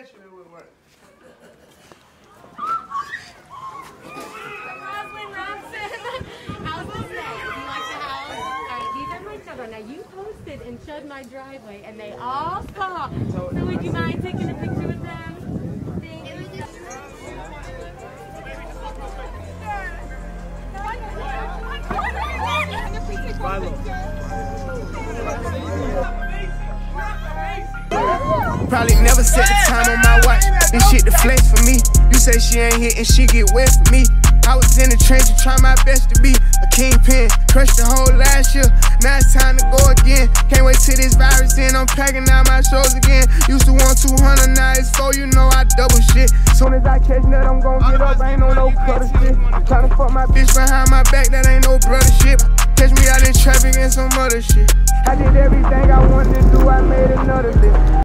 bet you it would work. Now you posted and showed my driveway and they all saw. So would you mind taking a picture with them? Thank you. Probably never set the time on my watch. This shit the flex for me. You say she ain't hit and she get wet for me. I was in the trenches trying my best to be a kingpin. Crushed the whole last year, now it's time to go again. Can't wait till this virus in, I'm packing out my shows again. Used to want 200, now it's 4, you know I double shit. Soon as I catch nut, I'm gon' get up, ain't on no cutter shit. Tryna fuck my bitch behind my back, that ain't no brother shit. Catch me out in traffic and some other shit. I did everything I wanted to do, I made another list.